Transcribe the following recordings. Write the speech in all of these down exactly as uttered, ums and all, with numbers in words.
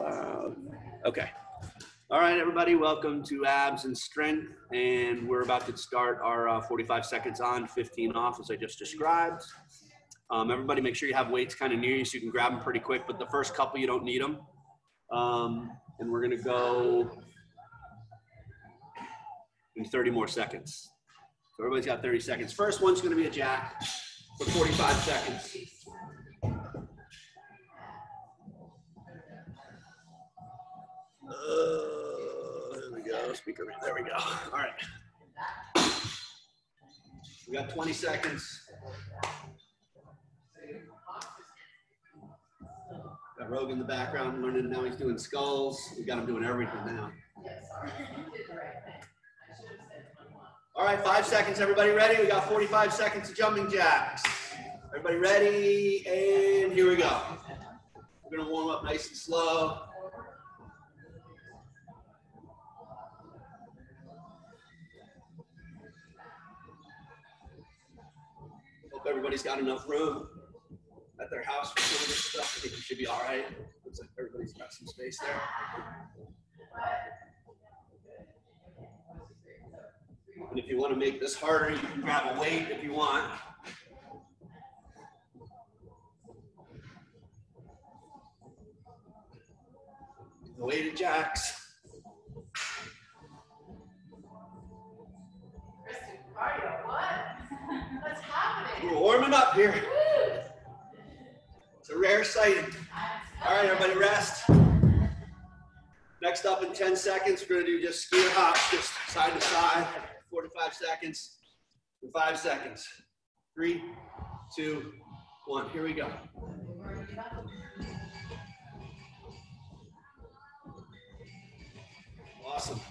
loud. Okay. All right, everybody, welcome to Abs and Strength. And we're about to start our uh, forty-five seconds on, fifteen off, as I just described. Um, everybody make sure you have weights kind of near you so you can grab them pretty quick, but the first couple, you don't need them. Um, and we're gonna go in thirty more seconds. So everybody's got thirty seconds. First one's gonna be a jack for forty-five seconds. Uh, there we go, speaker, there we go. All right. We got twenty seconds. Got Rogue in the background learning, now he's doing skulls. We got him doing everything now. All right, five seconds, everybody ready? We got forty-five seconds of jumping jacks. Everybody ready? And here we go. We're gonna warm up nice and slow. Hope everybody's got enough room at their house for some of this stuff. I think you should be all right. Looks like everybody's got some space there. And if you want to make this harder, you can grab a weight if you want. The weighted jacks. What's happening? We're warming up here. It's a rare sighting. All right, everybody rest. Next up in ten seconds, we're gonna do just skier hops, just side to side, forty-five seconds, and five seconds. Three, two, one, here we go. Awesome.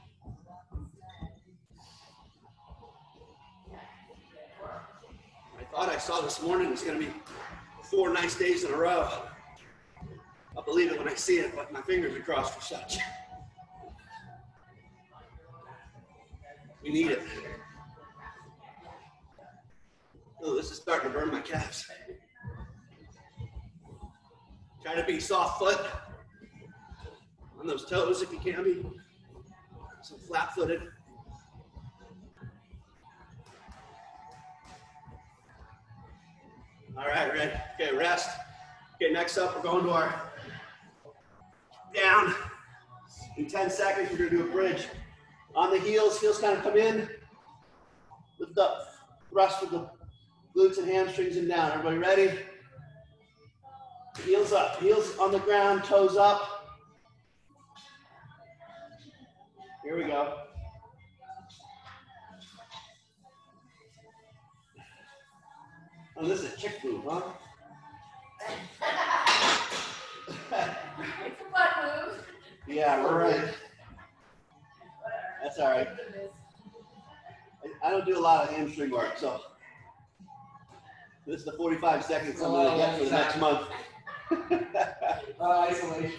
I thought I saw this morning it's gonna be four nice days in a row. I'll believe it when I see it, but my fingers are crossed for such. We need it. Oh, this is starting to burn my calves. Try to be soft foot on those toes if you can be. Some flat footed. All right, ready? Okay, rest. Okay, next up, we're going to our down. In ten seconds, we're gonna do a bridge. On the heels, heels kind of come in. Lift up, thrust with the glutes and hamstrings and down. Everybody ready? Heels up, heels on the ground, toes up. Here we go. Oh, this is a chick move, huh? It's a butt move. Yeah, we're right. That's all right. I, I don't do a lot of hamstring work, so this is the forty-five seconds I'm going to get for the next month. uh, isolation.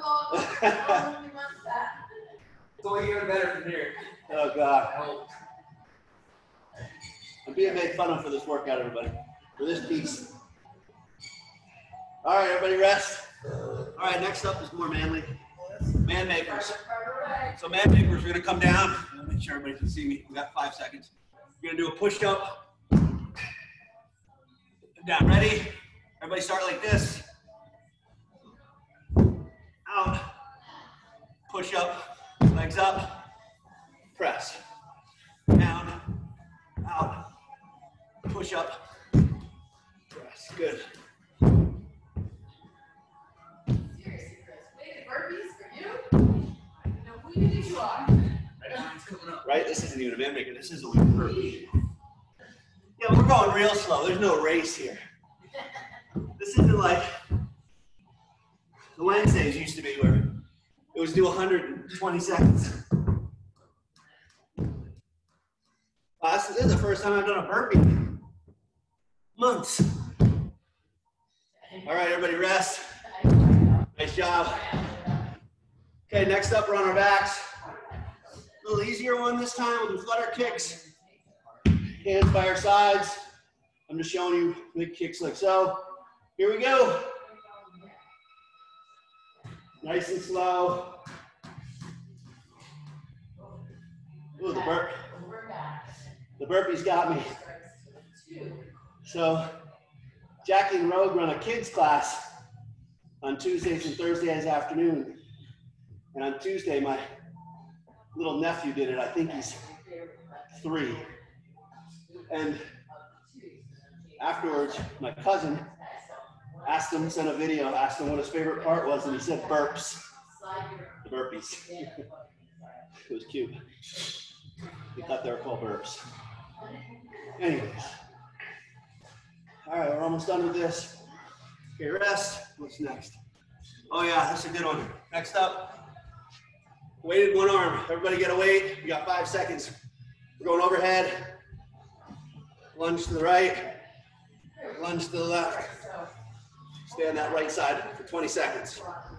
It's only getting better from here. Oh, God. I'm being made fun of for this workout, everybody. For this piece. All right, everybody rest. All right, next up is more manly. Man makers. So man makers, we're gonna come down. I'll make sure everybody can see me. We got five seconds. We're gonna do a push up. Down, ready? Everybody start like this. Out. Push up, legs up, press. Down, out, push up, press. Good. Seriously, Chris, weighted burpees for you? I know who you think you are. Right? This isn't even a man maker. This is a weighted burpee. Yeah, we're going real slow. There's no race here. This isn't like the Wednesdays used to be where it was do one hundred twenty seconds. Wow, this is the first time I've done a burpee. Months. All right, everybody rest. Nice job. Okay, next up, we're on our backs. A little easier one this time. We'll do flutter kicks. Hands by our sides. I'm just showing you big kicks like so. Here we go. Nice and slow. Ooh, the burp. The burpees got me. So Jackie and Rogue run a kids class on Tuesdays and Thursdays afternoon. And on Tuesday, my little nephew did it. I think he's three. And afterwards, my cousin asked him, sent a video, asked him what his favorite part was, and he said burps. The burpees. It was cute. He thought they were called burps. Anyways. All right, we're almost done with this. Okay, rest. What's next? Oh yeah, that's a good one. Next up, weighted one arm. Everybody get a weight. You got five seconds. We're going overhead. Lunge to the right. Lunge to the left. Stay on that right side for twenty seconds.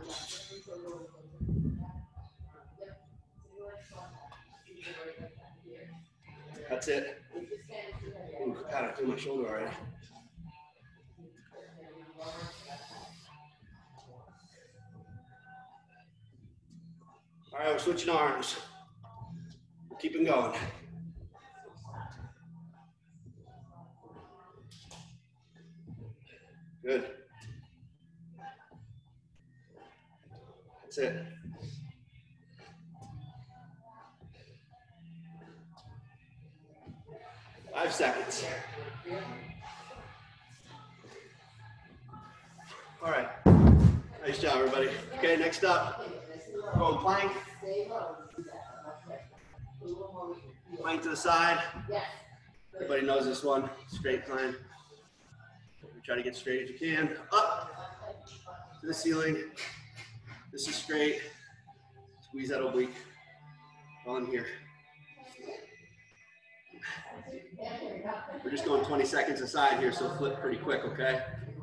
That's it. Ooh, God, I feel my shoulder already. All right, we're switching arms. We're keeping going. Good. That's it. Five seconds. All right. Nice job, everybody. Okay, next up, going plank. Plank to the side. Everybody knows this one. Straight climb. Try to get straight as you can. Up to the ceiling. This is straight. Squeeze that oblique on here. We're just going twenty seconds aside here, so flip pretty quick, okay?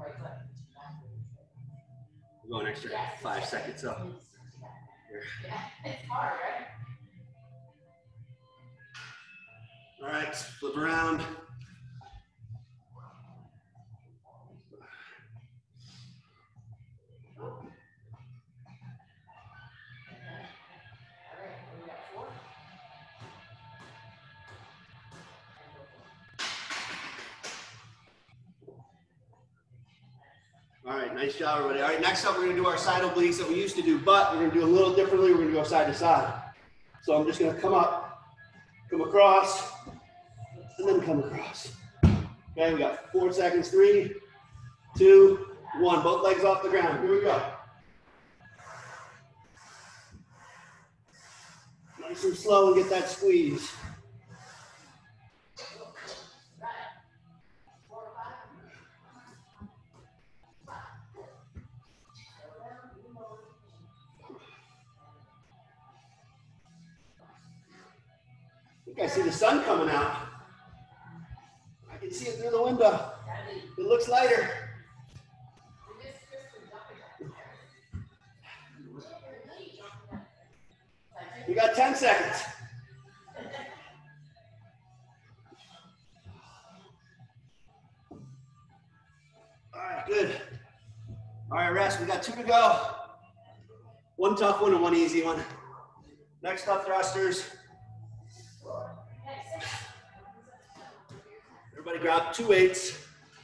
We're going extra five seconds up. Here. All right, flip around. All right, nice job, everybody. All right, next up, we're gonna do our side obliques that we used to do, but we're gonna do a little differently. We're gonna go side to side. So I'm just gonna come up, come across, and then come across. Okay, we got four seconds, three, two, one. Both legs off the ground. Here we go. Nice and slow and get that squeeze. I think I see the sun coming out. I can see it through the window. It looks lighter. We got ten seconds. All right, good. All right, rest. We got two to go. One tough one and one easy one. Next up, thrusters. Everybody grab two weights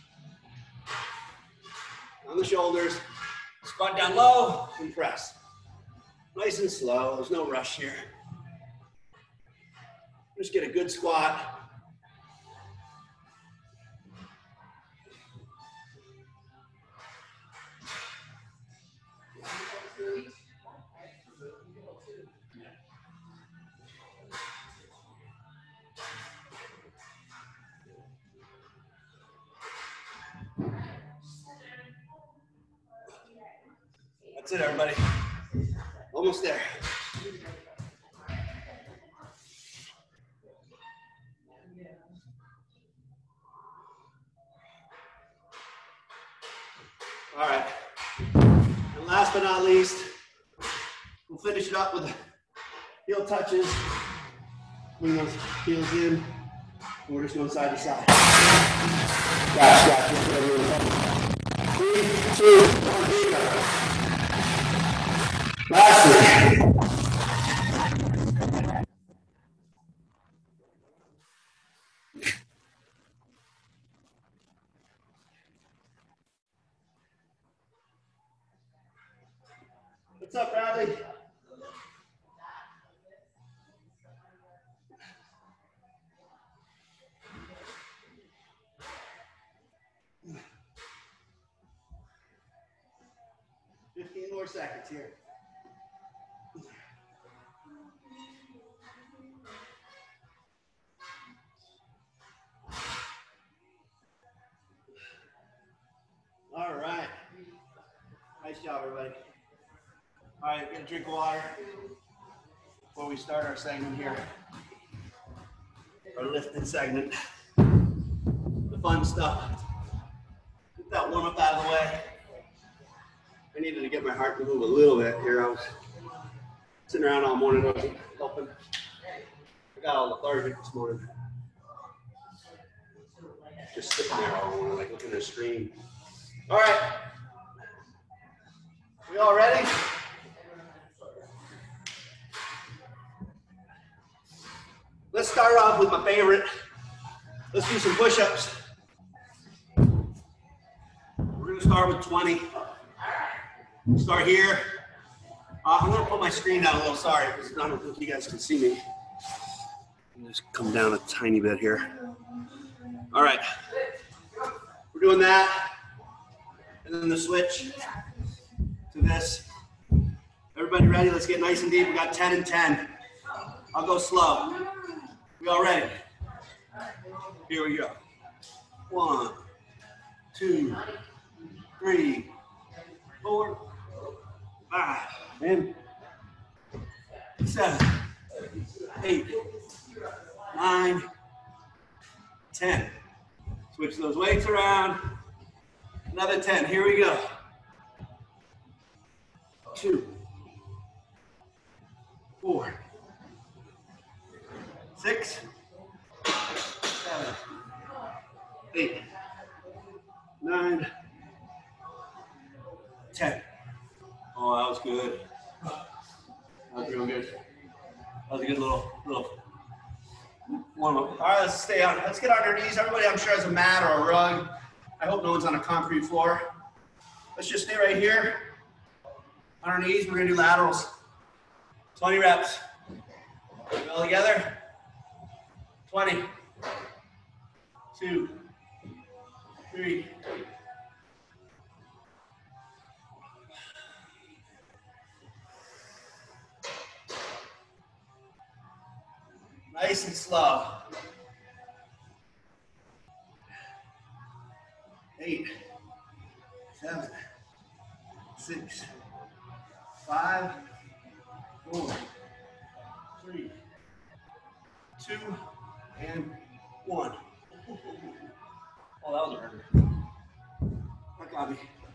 on the shoulders. Squat down low and press. Nice and slow. There's no rush here. Just get a good squat. That's it, everybody. Almost there. All right. And last but not least, we'll finish it up with heel touches. Bring those heels in. And we're just going side to side. Gotcha, gotcha. Three, two, one, here we go. What's up, Bradley? fifteen more seconds here. All right. Nice job, everybody. All right, get a drink of water before we start our segment here. Our lifting segment. The fun stuff. Get that warm up out of the way. I needed to get my heart to move a little bit here. I was sitting around all morning, I wasn't helping. I got all lethargic this morning. Just sitting there all morning, like looking at a screen. All right. We all ready? Let's start off with my favorite. Let's do some push-ups. We're gonna start with twenty. Start here. Uh, I'm gonna put my screen down a little, sorry, because I don't think you guys can see me. Just come down a tiny bit here. All right, we're doing that. And then the switch to this. Everybody ready? Let's get nice and deep. We got ten and ten. I'll go slow. We all ready? Here we go. One, two, three, four, five, and seven, eight, nine, ten. Switch those weights around. Another ten. Here we go. Two, four, six, seven, eight, nine, ten. Oh, that was good. That was real good. That was a good little little warm up. All right, let's stay on. Let's get on our knees. Everybody, I'm sure, has a mat or a rug. I hope no one's on a concrete floor. Let's just stay right here. On our knees, we're gonna do laterals. twenty reps. We all together? twenty. Two. Three. Nice and slow. Eight, seven, six, five, four, three, two, and one. Oh, that was a hurt. That got me.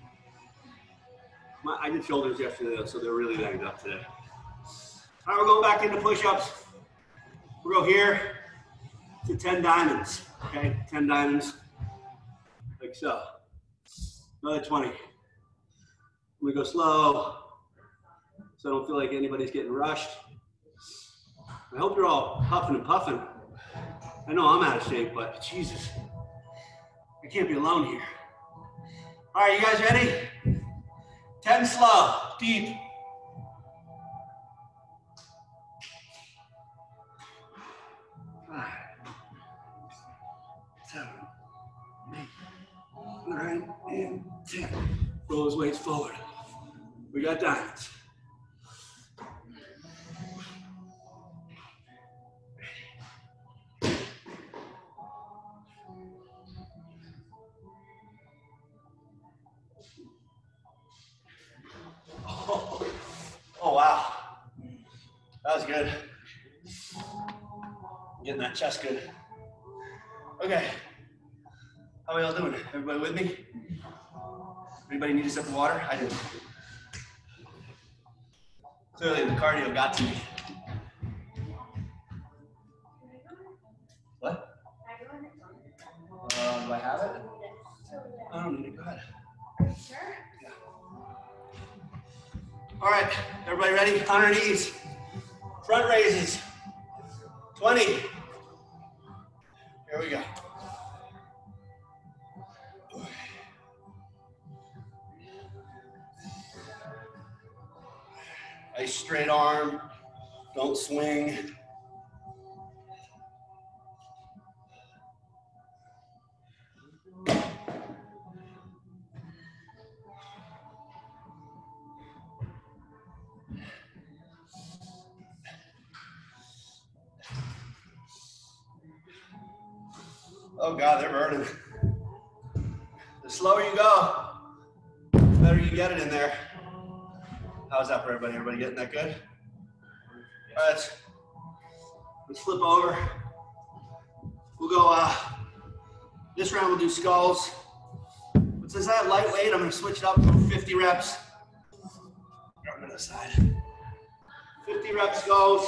My, I did shoulders yesterday, though, so they're really banged up today. All right, we're going back into push-ups. We'll go here to ten diamonds, okay? ten diamonds, like so. Another twenty. We go slow, so I don't feel like anybody's getting rushed. I hope you're all huffing and puffing. I know I'm out of shape, but Jesus, I can't be alone here. All right, you guys ready? ten slow, deep. Five, seven, eight, nine, and ten. Roll those weights forward. We got diamonds. Oh, oh wow. That was good. Getting that chest good. Okay. How are y'all doing? Everybody with me? Anybody need a sip of water? I didn't. Clearly the cardio got to me. What? Uh, do I have it? I don't need it. Go ahead. Sure. Yeah. All right, everybody ready? On our knees. Front raises. twenty. Here we go. Nice straight arm. Don't swing. Oh God, they're burning. The slower you go, the better you get it in there. How's that for everybody? Everybody getting that good? All right, let's, let's flip over. We'll go, uh, this round we'll do skulls. But since I have lightweight, I'm gonna switch it up for fifty reps. Grab it on the side. fifty rep skulls.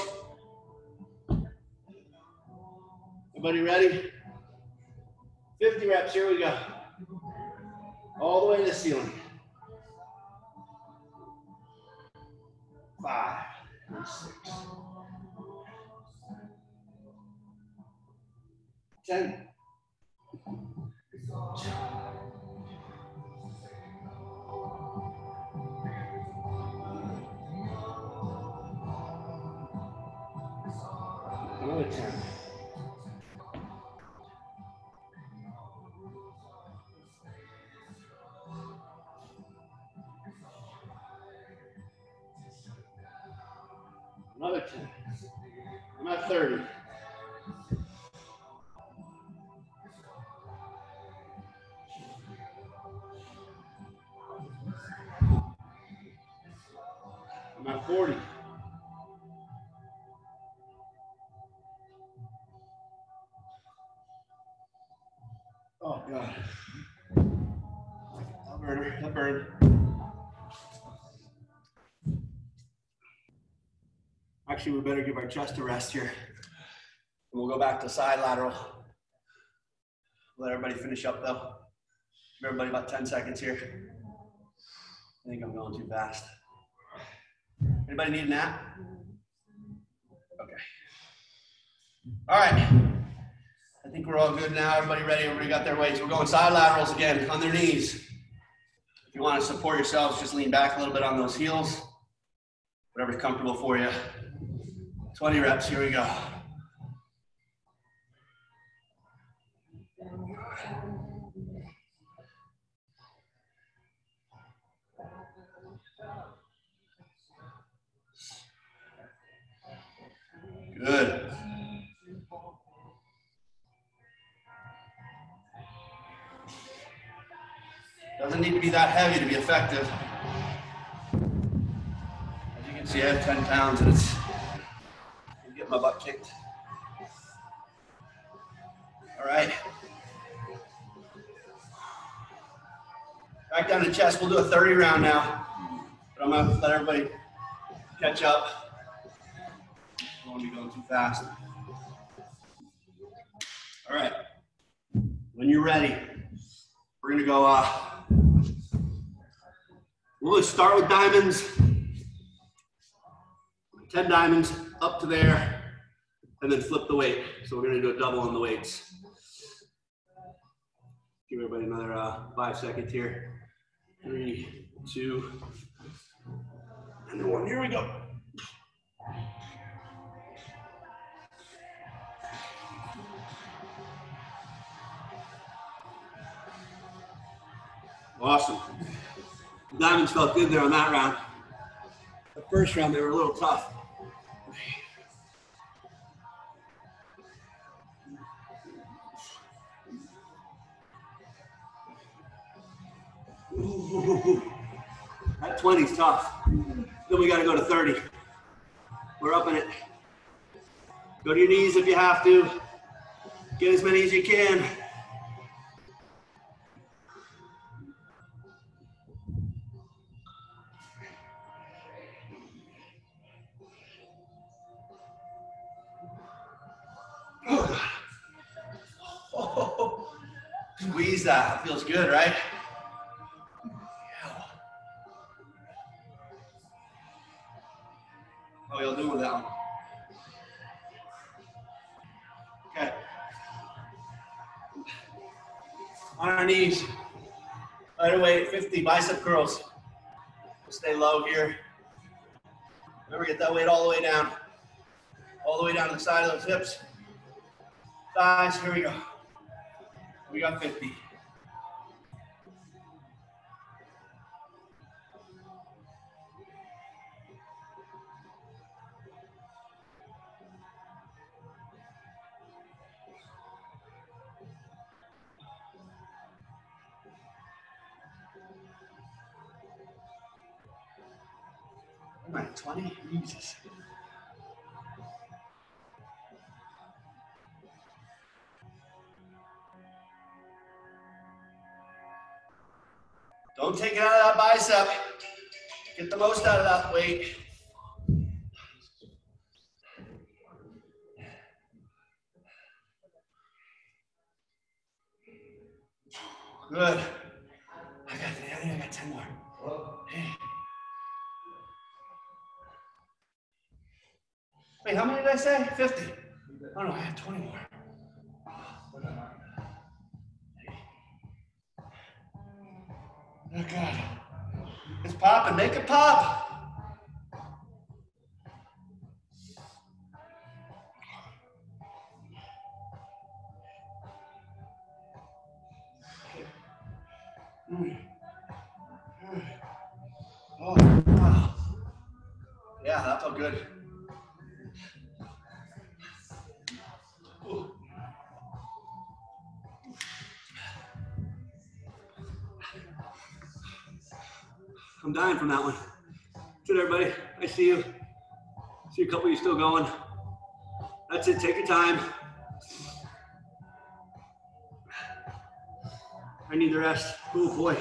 Everybody ready? fifty reps, here we go. All the way to the ceiling. Five, six, ten. Another ten. Another ten. I'm at thirty. I'm at forty. Oh God. That burned. That burned. Actually, we better give our chest a rest here. And we'll go back to side lateral. Let everybody finish up though. Give everybody about ten seconds here. I think I'm going too fast. Anybody need a nap? Okay. All right. I think we're all good now. Everybody ready? Everybody got their weights. We're going side laterals again on their knees. If you want to support yourselves, just lean back a little bit on those heels. Whatever's comfortable for you. twenty reps, here we go. Good. Doesn't need to be that heavy to be effective. As you can see, I have ten pounds and it's, I'm getting my butt kicked. All right. Back down to chest, we'll do a thirty round now. But I'm gonna let everybody catch up. I don't want to be going too fast. All right. When you're ready, we're gonna go, uh, we'll just start with diamonds. ten diamonds up to there, and then flip the weight. So we're gonna do a double on the weights. Give everybody another uh, five seconds here. Three, two, and one. Here we go. Awesome. The diamonds felt good there on that round. The first round, they were a little tough. Ooh, that twenty's tough. Then we got to go to thirty. We're up in it. Go to your knees if you have to. Get as many as you can. Oh, squeeze that. Feels good, right? How y'all doing with that one? Okay. On our knees. Lighter weight, fifty bicep curls. Stay low here. Remember, get that weight all the way down. All the way down to the side of those hips. Thighs, here we go. We got fifty. All right, twenty, Jesus. Don't take it out of that bicep. Get the most out of that weight. Good. I got, I think I got ten more. Hey. Wait, how many did I say? fifty. Oh no, I had twenty more. Oh God. It's popping. Make it pop. Mm. Oh, wow. Yeah, that felt good. Ooh. I'm dying from that one. Good, everybody. I see you. See a couple of you still going. That's it. Take your time. I need the rest. Oh boy.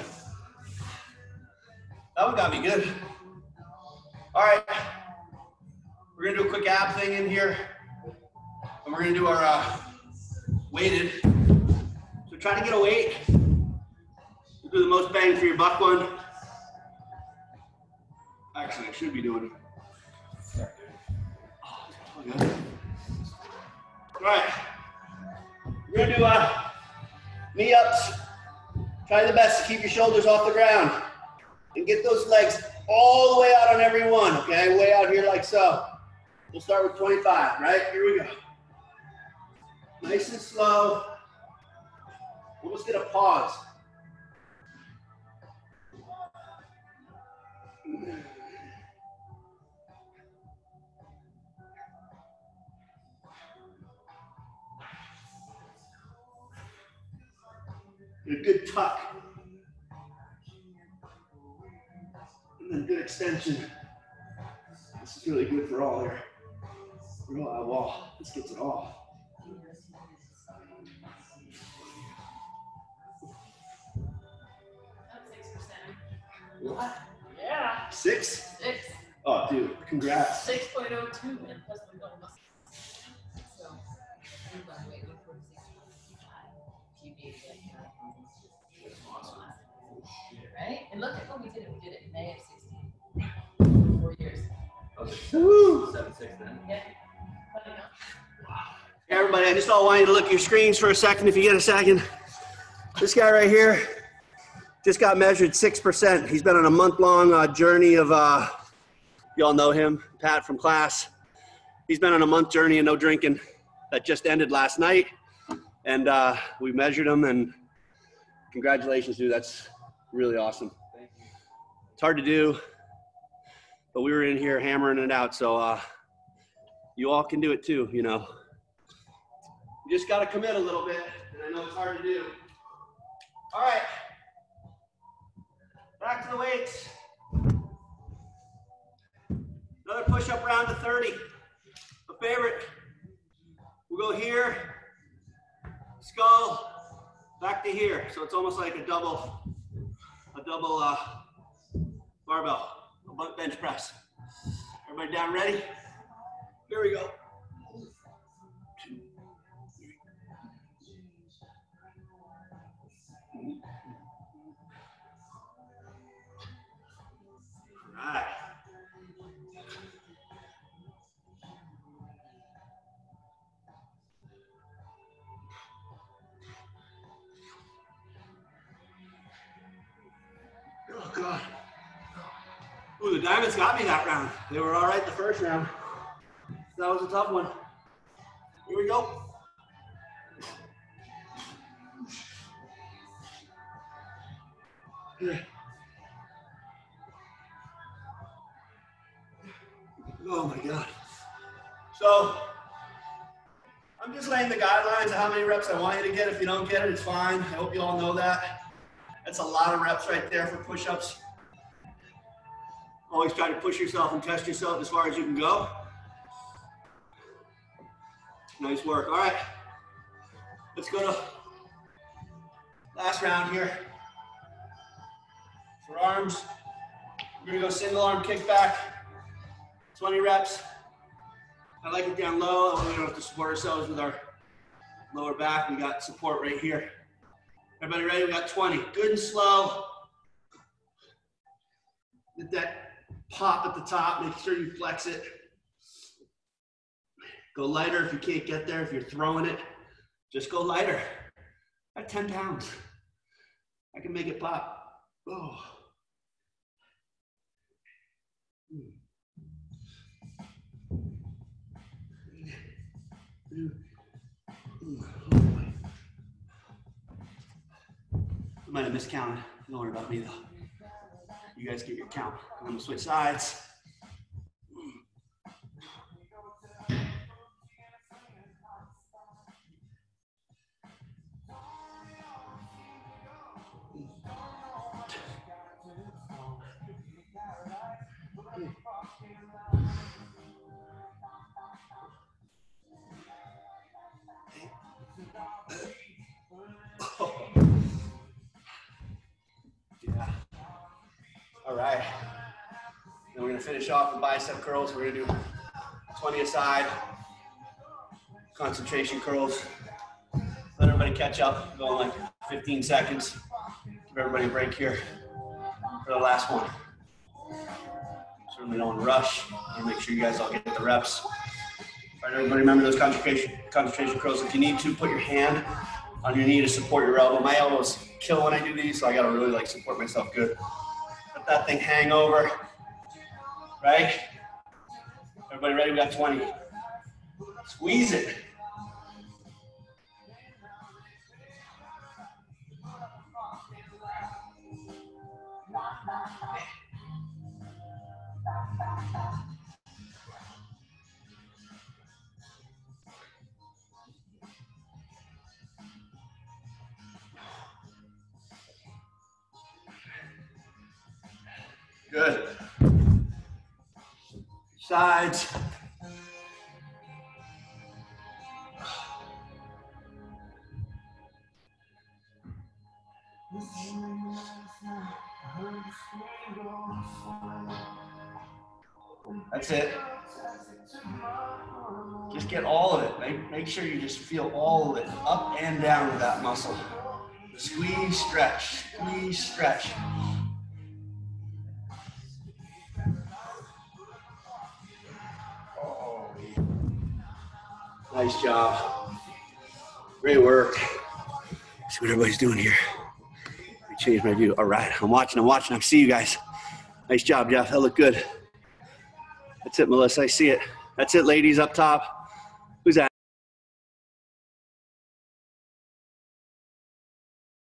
That one got me good. All right. We're gonna do a quick ab thing in here. And we're gonna do our uh, weighted. So try to get a weight. We'll do the most bang for your buck one. Actually, I should be doing it. Oh, good. All right. We're gonna do uh, knee ups. Try the best to keep your shoulders off the ground. And get those legs all the way out on every one, okay? Way out here like so. We'll start with twenty-five, right? Here we go. Nice and slow. Almost get a pause. And a good tuck. And then good extension. This is really good for all here. Real out wall. This gets it all. That's six percent. What? Yeah. Six? Six. Oh, dude, congrats. six point oh two and plus we got muscle. So, we've got weight of forty-six point five. You need it. Right? And look at what we did. We did it in May of sixteen. Four years. Woo! Seven, six, then. Yeah. Funny, huh? Hey, everybody, I just all want you to look at your screens for a second if you get a second. This guy right here just got measured six percent. He's been on a month-long uh, journey of, uh, you all know him, Pat from class. He's been on a month journey of no drinking that just ended last night. And uh, we measured him, and congratulations, dude. That's really awesome. Thank you. It's hard to do, but we were in here hammering it out. So uh, you all can do it too, you know. You just got to commit a little bit, and I know it's hard to do. All right. Back to the weights. Another push-up round to thirty. A favorite. We'll go here, skull, back to here. So it's almost like a double, a double uh, barbell, a bench press. Everybody down, ready? Here we go. Two, three. All right. Oh, God. Ooh, the diamonds got me that round. They were all right the first round. That was a tough one. Here we go. Oh my God. So, I'm just laying the guidelines of how many reps I want you to get. If you don't get it, it's fine. I hope you all know that. That's a lot of reps right there for push-ups. Always try to push yourself and test yourself as far as you can go. Nice work. All right. Let's go to last round here. For arms, we're gonna go single arm kickback, twenty reps. I like it down low. We don't have to support ourselves with our lower back. We got support right here. Everybody ready? We got twenty. Good and slow. Get that pop at the top. Make sure you flex it. Go lighter if you can't get there. If you're throwing it, just go lighter. At ten pounds. I can make it pop. Oh. I might have miscounted. Don't worry about me though. You guys get your count. I'm gonna switch sides. Yeah. All right. Then we're gonna finish off with bicep curls. We're gonna do twenty aside, concentration curls. Let everybody catch up. Go in like fifteen seconds. Give everybody a break here for the last one. Certainly don't want to rush. I want to make sure you guys all get the reps. All right, everybody remember those concentration, concentration curls. If you need to, put your hand on your knee to support your elbow. My elbows kill when I do these, so I gotta really like support myself good. Let that thing hang over, right? Everybody ready? We got twenty. Squeeze it. Good. Sides. That's it. Just get all of it. Make, make sure you just feel all of it up and down with that muscle. Squeeze, stretch, squeeze, stretch. Nice job. Great work. See what everybody's doing here. Let me change my view. All right, I'm watching, I'm watching. I see you guys. Nice job, Jeff. That looked good. That's it, Melissa. I see it. That's it, ladies up top.